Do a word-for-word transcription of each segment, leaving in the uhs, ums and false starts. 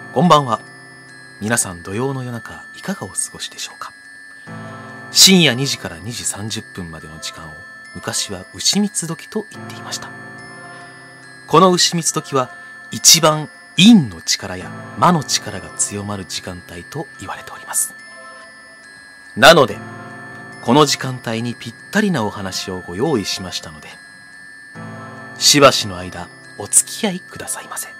こんばんは。皆さん土曜の夜中いかがお過ごしでしょうか。深夜にじからにじさんじゅっぷんまでの時間を昔は牛蜜時と言っていました。この牛蜜時は一番陰の力や魔の力が強まる時間帯と言われております。なのでこの時間帯にぴったりなお話をご用意しましたので、しばしの間お付き合いくださいませ。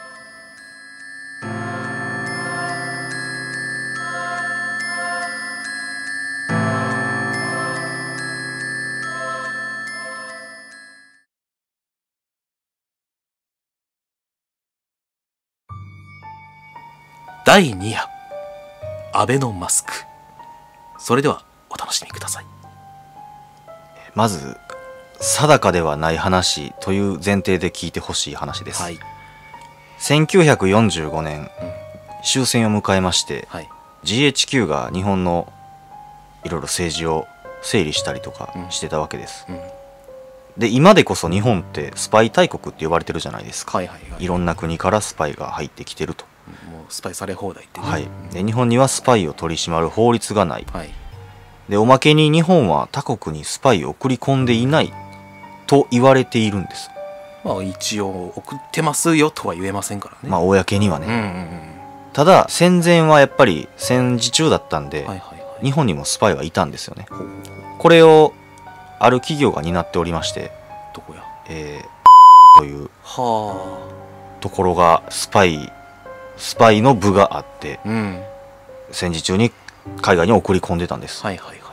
だいに夜、アベノマスク。それではお楽しみください。 まず定かではない話という前提で聞いてほしい話です、はい、せんきゅうひゃくよんじゅうごねん、うん、終戦を迎えまして、はい、ジーエイチキュー が日本のいろいろ政治を整理したりとかしてたわけです、うんうん、で今でこそ日本ってスパイ大国って呼ばれてるじゃないですか、はいはいはい、いろんな国からスパイが入ってきてると、 もうスパイされ放題ってね、 はい、で日本にはスパイを取り締まる法律がない、はい、でおまけに日本は他国にスパイを送り込んでいないと言われているんです。 まあ一応送ってますよとは言えませんからね。 まあ公にはね、うんうんうん、ただ戦前はやっぱり戦時中だったんで、はいはいはい、日本にもスパイはいたんですよね。ほうほう。これをある企業が担っておりまして、 どこや、 えー、というところがスパイスパイの部があって、うん、戦時中に海外に送り込んでたんです。はいはいはいはい、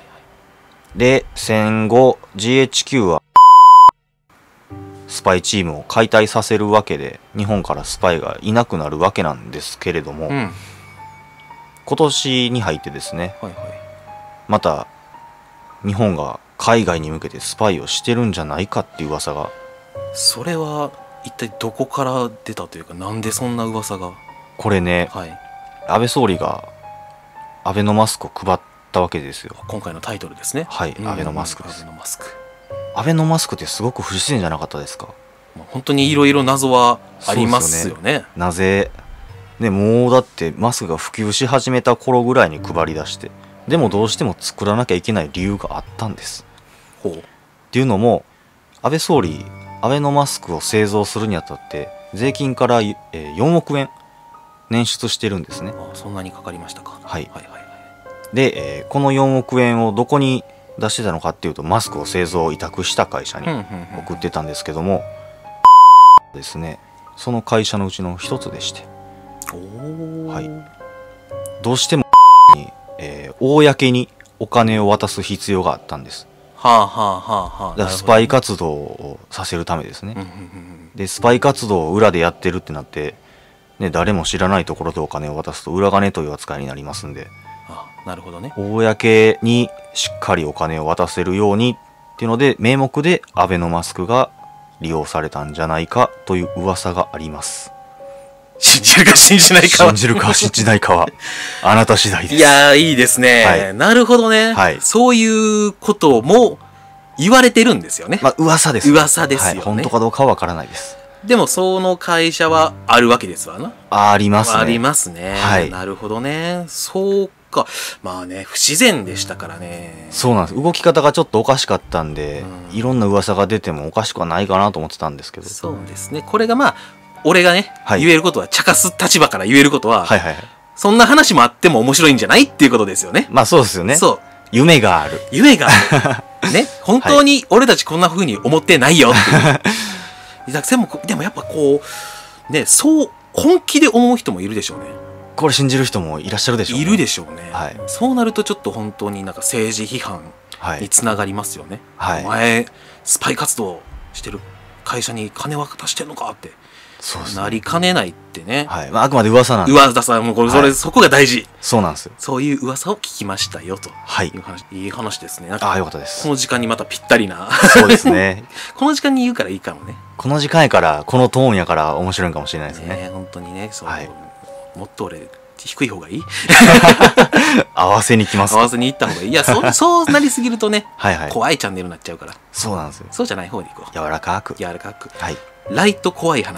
で戦後 ジーエイチキュー はスパイチームを解体させるわけで日本からスパイがいなくなるわけなんですけれども、うん、今年に入ってですね、はいはい、また日本が海外に向けてスパイをしてるんじゃないかっていう噂が。 それは一体どこから出たというか、なんでそんな噂が。 これね、はい、安倍総理がアベノマスクを配ったわけですよ。 今回のタイトルですね。 はい、アベノマスクです。 アベノマスク。 アベノマスクってすごく不自然じゃなかったですか。 本当にいろいろ謎はありますよね。よね、 なぜね、もうだってマスクが普及し始めた頃ぐらいに配り出して、でもどうしても作らなきゃいけない理由があったんです。ほう。っていうのも安倍総理アベノマスクを製造するにあたって税金からよんおくえん捻出してるんですね。 ああ、そんなにかかりましたか。 はい、はいはいはい。で、えー、このよんおくえんをどこに出してたのかっていうと、マスクを製造委託した会社に送ってたんですけども、ですね、その会社のうちの一つでして、はい、どうしてもに、えー、公にお金を渡す必要があったんです。はあはあはあはあ。だからスパイ活動をさせるためですね。でスパイ活動を裏でやってるってなって、ね、誰も知らないところでお金を渡すと裏金という扱いになりますんで。 あ、なるほどね。 公にしっかりお金を渡せるようにっていうので、名目でアベノマスクが利用されたんじゃないかという噂があります。 信じるか信じないかは信じるか信じないかはあなた次第です。 いやー、いいですね、はい、なるほどね、はい、そういうことも言われてるんですよね。 まあ噂です、 ね、噂ですよね、はい、 本当かどうかはわからないです。 でもその会社はあるわけですわな。 あ, ありますね。 ありますね、はい、なるほどね。そうか。まあね、不自然でしたからね。 そうなんです。動き方がちょっとおかしかったんで、うん、いろんな噂が出てもおかしくはないかなと思ってたんですけど。 そうですね。これがまあ俺がね、はい、言えることは、茶化す立場から言えることは、はいはいはい、そんな話もあっても面白いんじゃないっていうことですよね。 まあそうですよね。 そう。 夢がある。 夢がある。ね。本当に俺たちこんな風に思ってないよっていう。でも、でもやっぱこう、ね、そう本気で思う人もいるでしょうね。 これ信じる人もいらっしゃるでしょうね。 いるでしょうね。はい、そうなるとちょっと本当になんか政治批判につながりますよね。はい、お前、スパイ活動してる会社に金渡してんのかって。そうですね、なりかねないってね。はい。 まあ、あくまで噂なんで。 噂さん、もうこれ、それ、はい、そこが大事。 そうなんですよ。 そういう噂を聞きましたよ、と。はい。いう話、いい話ですね。なんかああ、よかったです。 この時間にまたぴったりな。 そうですね。 この時間に言うからいいかもね。 この時間やから、このトーンやから面白いかもしれないですね。 ね、本当にね、そう。はい、もっと俺、低い方がいい合わせに来ます。 合わせに行った方がいい。いや、そそうなりすぎるとね、はいはい、怖いチャンネルになっちゃうから。 そうなんですよ。 そうじゃない方に行こう。 柔らかく。 柔らかく。 はい。 ライト怖い話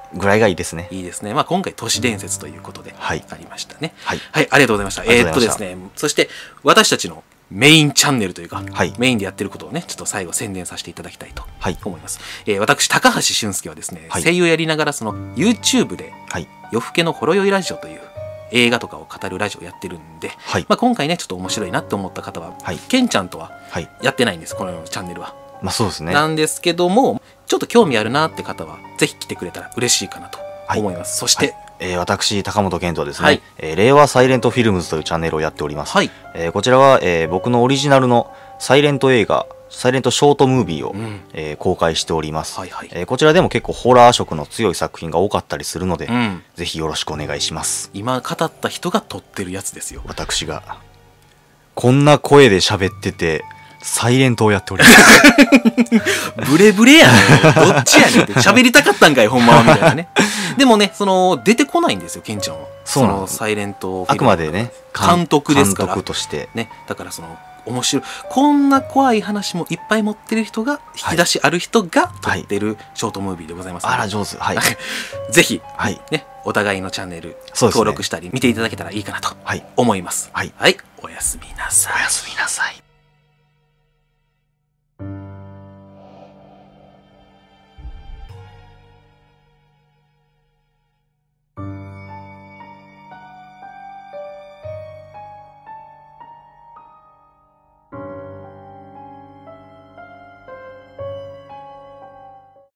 ぐらいがいいですね。 いいですね。まあ今回都市伝説ということであはいりましたね。 はい、 はい、ありがとうございました。えー、っとですね、そして私たちのメインチャンネルというか、 はい、 メインでやってることをね、ちょっと最後宣伝させていただきたいと思います。 はい、 えー、私、高橋俊介はですね、はい、声優やりながら、その YouTube で、はい、夜更けのほろ酔いラジオという映画とかを語るラジオをやってるんで、はい、まあ今回ね、ちょっと面白いなって思った方は、はい、ケンちゃんとはやってないんです、このチャンネルは。 まあそうですね。 なんですけども、ちょっと興味あるなって方は、ぜひ来てくれたら嬉しいかなと思います。はい、そして、はい、 えー、私、高本健人はですね、はい、えー、令和サイレントフィルムズというチャンネルをやっております。はい、えー、こちらは、えー、僕のオリジナルのサイレント映画、サイレントショートムービーを、うん、えー、公開しております、はいはい、えー。こちらでも結構ホラー色の強い作品が多かったりするので、うん、ぜひよろしくお願いします。 今語った人が撮ってるやつですよ。 私が。こんな声で喋ってて、サイレントをやっております。 ブレブレやねん。どっちやねんって。喋りたかったんかい、ほんまは、みたいなね。でもね、その、出てこないんですよ、ケンちゃんは。 そうなの。 サイレントあくまでね、 監督ですから。 監督として。 ね。だからその、面白い。こんな怖い話もいっぱい持ってる人が、引き出しある人が撮ってるショートムービーでございます、 はい。あら、上手。はい。 ぜひ、 はい、 ね、お互いのチャンネル、登録したり見ていただけたらいいかなと思います。はい。はい。おやすみなさい。 おやすみなさい。